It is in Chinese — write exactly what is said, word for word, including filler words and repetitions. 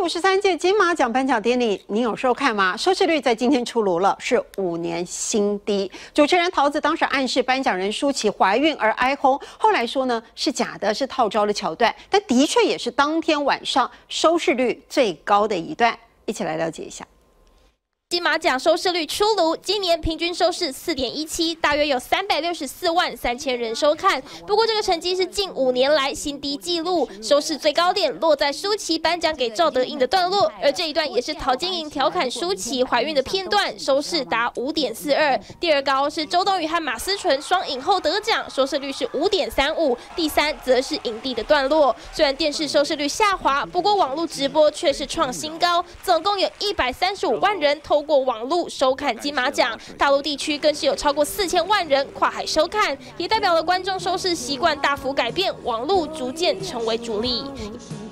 十三届金马奖颁奖典礼，您有收看吗？收视率在今天出炉了，是五年新低。主持人桃子当时暗示颁奖人舒淇怀孕而哀轰，后来说呢是假的，是套招的桥段，但的确也是当天晚上收视率最高的一段。一起来了解一下。 金马奖收视率出炉，今年平均收视 四点一七， 大约有三百六十四万三千人收看。不过这个成绩是近五年来新低纪录，收视最高点落在舒淇颁奖给赵德胤的段落，而这一段也是陶晶莹调侃舒淇怀孕的片段，收视达 五点四二。第二高是周冬雨和马思纯双影后得奖，收视率是 五点三五。第三则是影帝的段落。虽然电视收视率下滑，不过网络直播却是创新高，总共有一百三十五万人透 透过网络收看金马奖，大陆地区更是有超过四千万人跨海收看，也代表了观众收视习惯大幅改变，网络逐渐成为主力。